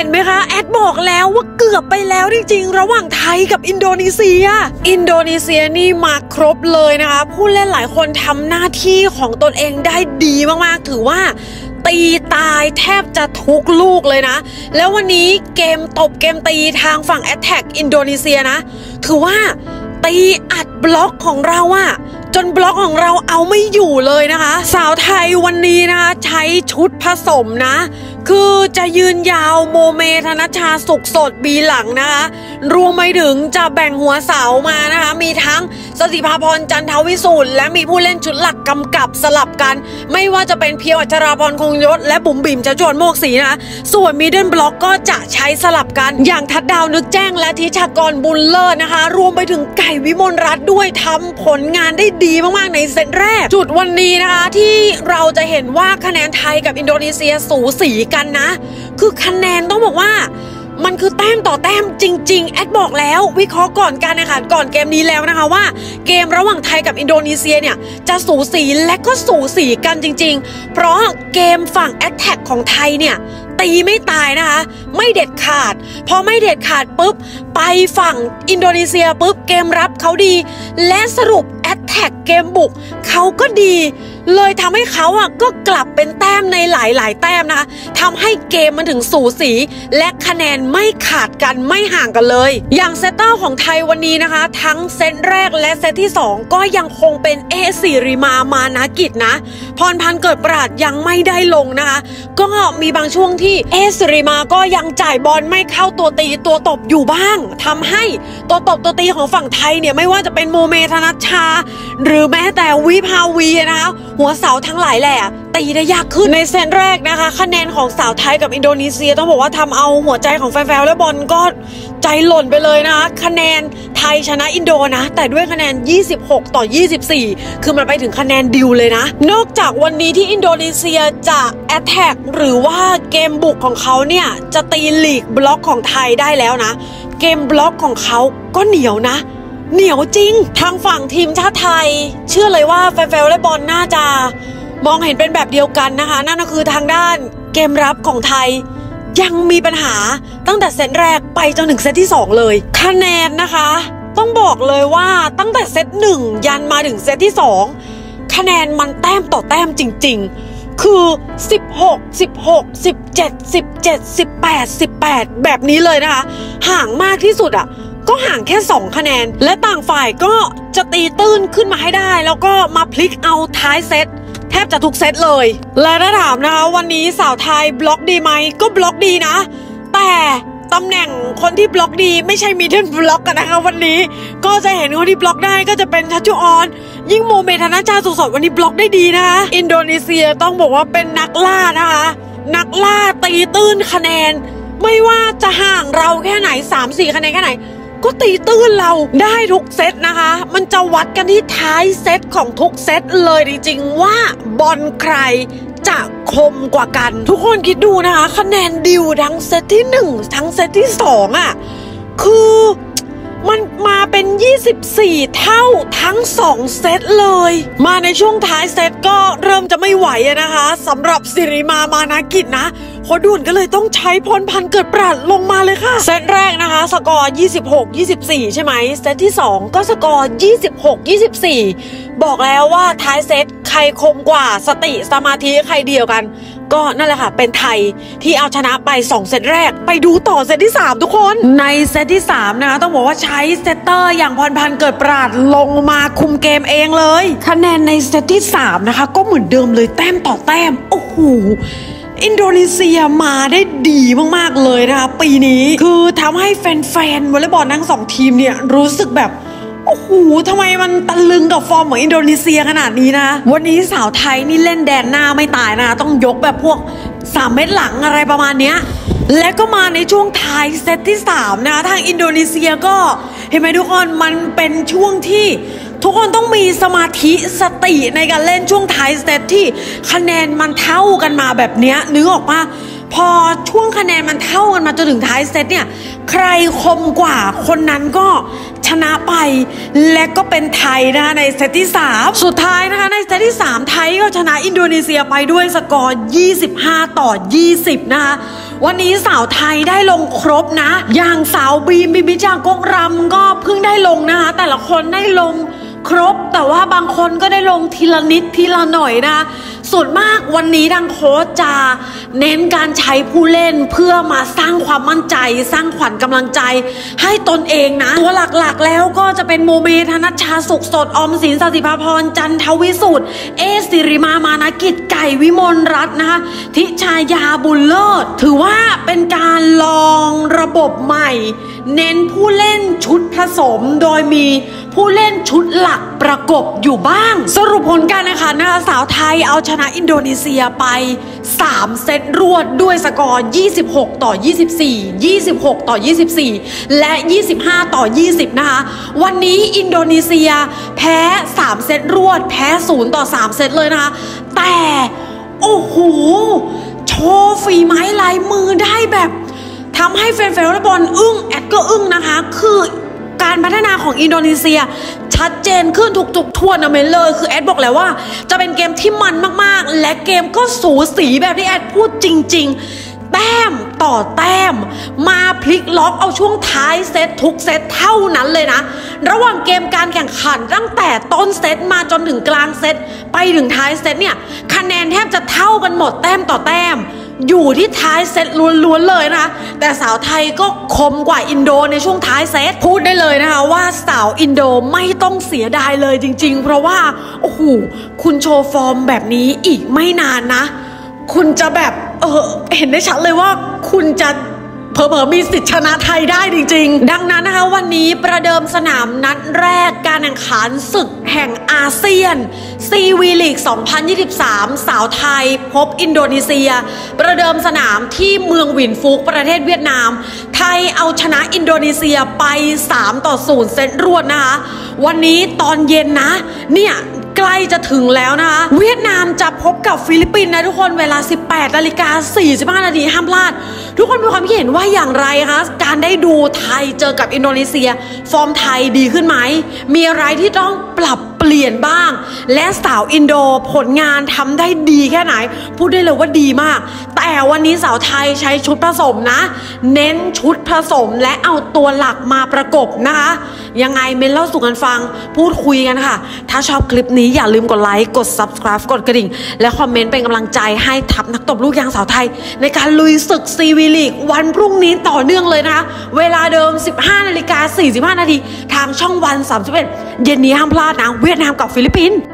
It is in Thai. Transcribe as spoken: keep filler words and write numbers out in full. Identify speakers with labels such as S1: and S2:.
S1: นไหมคะแอดบอกแล้วว่าเกือบไปแล้วจริงๆระหว่างไทยกับอินโดนีเซียอินโดนีเซียนี่มาครบเลยนะคะผู้เล่นหลายคนทำหน้าที่ของตนเองได้ดีมากๆถือว่าตีตายแทบจะทุกลูกเลยนะแล้ววันนี้เกมตบเกมตีทางฝั่งแอตแทกอินโดนีเซียนะถือว่าตีอัดบล็อกของเราอะจนบล็อกของเราเอาไม่อยู่เลยนะคะสาวไทยวันนี้นะคะใช้ชุดผสมนะคือจะยืนยาวโมเมธนชาสุขสดบีหลังนะคะรวมไปถึงจะแบ่งหัวเสามานะคะมีทั้งสศิภาพรจันทวิสุทธิ์และมีผู้เล่นชุดหลักกำกับสลับกันไม่ว่าจะเป็นเพียวอัชราพรคงยศและบุ๋มบิ่มจะจวนโมกศรีนะคะส่วนมิดเดิลบล็อกก็จะใช้สลับกันอย่างทัดดาวนึกแจ้งและทิชากรบุญเลิศนะคะรวมไปถึงไก่วิมลรัตน์ด้วยทำผลงานได้ดีมากๆในเซตแรกจุดวันนี้นะคะที่เราจะเห็นว่าคะแนนไทยกับอินโดนีเซียสูสีกันนะคือคะแนนต้องบอกว่ามันคือแต้มต่อแต้มจริงๆแอดบอกแล้ววิเคราะห์ก่อนการแข่งขันก่อนเกมนี้แล้วนะคะว่าเกมระหว่างไทยกับอินโดนีเซียเนี่ยจะสูสีและก็สูสีกันจริงๆเพราะเกมฝั่งแอตแทกของไทยเนี่ยตีไม่ตายนะคะไม่เด็ดขาดพอไม่เด็ดขาดปุ๊บไปฝั่งอินโดนีเซียปุ๊บเกมรับเขาดีและสรุปแอตแทกเกมบุกเขาก็ดีเลยทำให้เขาอ่ะก็กลับเป็นแต้มในหลายๆแต้มนะคะทำให้เกมมันถึงสูสีและคะแนนไม่ขาดกันไม่ห่างกันเลยอย่างเซตเตอร์ของไทยวันนี้นะคะทั้งเซตแรกและเซตที่สองก็ยังคงเป็นเอสิริมามานากิจนะพรพันธ์เกิดปราดยังไม่ได้ลงนะคะก็มีบางช่วงที่เอสิริมาก็ยังจ่ายบอลไม่เข้าตัวตีตัวตบอยู่บ้างทำให้ตัวตบตัวตีของฝั่งไทยเนี่ยไม่ว่าจะเป็นโมเมธนัชชาหรือแม้แต่วิภาวีนะคะหัวเสาทั้งหลายแหละตีได้ยากขึ้นในเซตแรกนะคะคะแนนของสาวไทยกับอินโดนีเซียต้องบอกว่าทำเอาหัวใจของแฟนๆและบอลก็ใจหล่นไปเลยนะคะคะแนนไทยชนะอินโดนะแต่ด้วยคะแนนยี่สิบหกต่อยี่สิบสี่คือมันไปถึงคะแนนดิวเลยนะนอกจากวันนี้ที่อินโดนีเซียจะแอตแทกหรือว่าเกมบุกของเขาเนี่ยจะตีลีกบล็อกของไทยได้แล้วนะเกมบล็อกของเขาก็เหนียวนะเหนียวจริงทางฝั่งทีมชาติไทยเชื่อเลยว่าแฟนๆและบอลน่าจะมองเห็นเป็นแบบเดียวกันนะคะนั่นก็คือทางด้านเกมรับของไทยยังมีปัญหาตั้งแต่เซตแรกไปจนถึงเซตที่สองเลยคะแนนนะคะต้องบอกเลยว่าตั้งแต่เซตหนึ่งยันมาถึงเซตที่สองคะแนนมันแต้มต่อแต้มจริงๆคือสิบหก สิบหก สิบเจ็ด สิบเจ็ด สิบแปด สิบแปดแบบนี้เลยนะคะห่างมากที่สุดอ่ะก็ห่างแค่สองคะแนนและต่างฝ่ายก็จะตีตื้นขึ้นมาให้ได้แล้วก็มาพลิกเอาท้ายเซตแทบจะทุกเซตเลยและถ้าถามนะคะวันนี้สาวไทยบล็อกดีไหมก็บล็อกดีนะแต่ตำแหน่งคนที่บล็อกดีไม่ใช่มิดเดิลบล็อกกันนะคะวันนี้ก็จะเห็นคนที่บล็อกได้ก็จะเป็นชัชชุออนยิ่งโมเมธนชาสุขสดวันนี้บล็อกได้ดีนะคะอินโดนีเซียต้องบอกว่าเป็นนักล่านะคะนักล่าตีตื้นคะแนนไม่ว่าจะห่างเราแค่ไหน สามสี่ คะแนนแค่ไหนก็ตีตื้นเราได้ทุกเซตนะคะมันจะวัดกันที่ท้ายเซตของทุกเซตเลยจริงๆว่าบอลใครจะคมกว่ากันทุกคนคิดดูนะคะคะแนนดิวทั้งเซตที่หนึ่งทั้งเซตที่สองอ่ะคือมันมาเป็นยี่สิบสี่เท่าทั้งสองเซตเลยมาในช่วงท้ายเซตก็เริ่มจะไม่ไหวนะคะสำหรับสิริมามานากิจนะโคด่วนก็เลยต้องใช้พรพันธ์เกิดปราดลงมาเลยค่ะเซตแรกนะคะสกอร์ยี่สิบหก ยี่สิบสี่ใช่ไหมเซตที่สองก็สกอร์ยี่สิบหก ยี่สิบสี่บอกแล้วว่าท้ายเซตใครคมกว่าสติสมาธิใครเดียวกันก็นั่นแหละค่ะเป็นไทยที่เอาชนะไปสองเซตแรกไปดูต่อเซตที่สามทุกคนในเซตที่สามนะคะต้องบอกว่าใช้เซตเตอร์อย่างพรพันธ์เกิดปราดลงมาคุมเกมเองเลยคะแนนในเซตที่สามนะคะก็เหมือนเดิมเลยแต้มต่อแต้มโอ้โหอินโดนีเซียมาได้ดีมากๆเลยนะคะปีนี้คือทำให้แฟนๆวอลเลย์บอลทั้งสองทีมเนี่ยรู้สึกแบบโอ้โหทำไมมันตะลึงกับฟอร์มของอินโดนีเซียขนาดนี้นะวันนี้สาวไทยนี่เล่นแดนหน้าไม่ตายนะต้องยกแบบพวกสามเม็ดหลังอะไรประมาณเนี้ยและก็มาในช่วงท้ายเซตที่สามนะคะทางอินโดนีเซียก็เห็นไหมทุกคนมันเป็นช่วงที่ทุกคนต้องมีสมาธิสติในการเล่นช่วงท้ายเซตที่คะแนนมันเท่ากันมาแบบเนี้ยนึกออกปะพอช่วงคะแนนมันเท่ากันมาจนถึงท้ายเซตเนี่ยใครคมกว่าคนนั้นก็ชนะไปและก็เป็นไทยนะคะในเซตที่สามสุดท้ายนะคะในเซตที่สามไทยก็ชนะอินโดนีเซียไปด้วยสกอร์ยี่สิบห้าต่อยี่สิบนะคะวันนี้สาวไทยได้ลงครบนะอย่างสาวบีมบิบิจากกรำก็เพิ่งได้ลงนะคะแต่ละคนได้ลงครบแต่ว่าบางคนก็ได้ลงทีละนิดทีละหน่อยนะส่วนมากวันนี้ทางโค้ชจะเน้นการใช้ผู้เล่นเพื่อมาสร้างความมั่นใจสร้างขวัญกำลังใจให้ตนเองนะตัวหลักๆแล้วก็จะเป็นโมเมธนัชชาสุขสดออมสินสศิภาพรจันทวิสุทธิ์เอสิริมามานากิจไก่วิมลรัตน์นะคะทิชายาบุญเลิศถือว่าเป็นการลองระบบใหม่เน้นผู้เล่นชุดผสมโดยมีผู้เล่นชุดหลักประกบอยู่บ้างสรุปผลการแข่งขันนะคะสาวไทยเอาชนะอินโดนีเซียไปสามเซตรวดด้วยสกอร์ยี่สิบหกต่อยี่สิบสี่ ยี่สิบหกต่อยี่สิบสี่และยี่สิบห้าต่อยี่สิบนะคะวันนี้อินโดนีเซียแพ้สามเซตรวดแพ้ศูนย์ต่อสามเซตเลยนะคะแต่โอ้โหโชว์ฝีไม้ลายมือได้แบบทำให้แฟนๆวอลเลย์บอลอึ้งแอดก็อึ้งนะคะคือการพัฒนาของอินโดนีเซียชัดเจนขึ้นทุกๆทัวร์นาเมนต์เลยคือแอดบอกแล้วว่าจะเป็นเกมที่มันมากๆและเกมก็สูสีแบบที่แอดพูดจริงๆแต้มต่อแต้มมาพลิกล็อกเอาช่วงท้ายเซตทุกเซตเท่านั้นเลยนะระหว่างเกมการแข่งขันตั้งแต่ต้นเซตมาจนถึงกลางเซตไปถึงท้ายเซตเนี่ยคะแนนแทบจะเท่ากันหมดแต้มต่อแต้มอยู่ที่ท้ายเซตล้วนๆเลยนะคะแต่สาวไทยก็คมกว่าอินโดในช่วงท้ายเซตพูดได้เลยนะคะว่าสาวอินโดไม่ต้องเสียดายเลยจริงๆเพราะว่าโอ้โหคุณโชว์ฟอร์มแบบนี้อีกไม่นานนะคุณจะแบบเออเห็นได้ชัดเลยว่าคุณจะเผลอๆมีสิทธิชนะไทยได้จริงๆดังนั้นนะคะวันนี้ประเดิมสนามนัดแรกการแข่งขันศึกแห่งอาเซียนซีวีลีกสองพันยี่สิบสามสาวไทยพบอินโดนีเซียประเดิมสนามที่เมืองหวินฟุกประเทศเวียดนามไทยเอาชนะอินโดนีเซียไปสามต่อศูนย์เซตรวดนะคะวันนี้ตอนเย็นนะเนี่ยใกล้จะถึงแล้วนะคะเวียดนามจะพบกับฟิลิปปินส์นะทุกคนเวลา สิบแปดนาฬิกาสี่สิบห้านาทีห้ามพลาดทุกคนมีความคิดเห็นว่าอย่างไรคะการได้ดูไทยเจอกับอินโดนีเซียฟอร์มไทยดีขึ้นไหมมีอะไรที่ต้องปรับเปลี่ยนบ้างและสาวอินโดผลงานทำได้ดีแค่ไหนพูดได้เลยว่าดีมากแต่วันนี้สาวไทยใช้ชุดผสมนะเน้นชุดผสมและเอาตัวหลักมาประกบนะคะยังไงเมนเล่าสู่กันฟังพูดคุยกันค่ะถ้าชอบคลิปนี้อย่าลืมกดไลค์กด ซับสไครบ์ กดกระดิ่งและคอมเมนต์เป็นกำลังใจให้ทัพนักตบลูกยางสาวไทยในการลุยศึกซีวีลีกวันพรุ่งนี้ต่อเนื่องเลยนะคะเวลาเดิม สิบห้านาฬิกาสี่สิบห้านาทีทางช่องวันสามสิบเอ็ดเย็นนี้ห้ามพลาดนะเวียดนามกับฟิลิปปินส์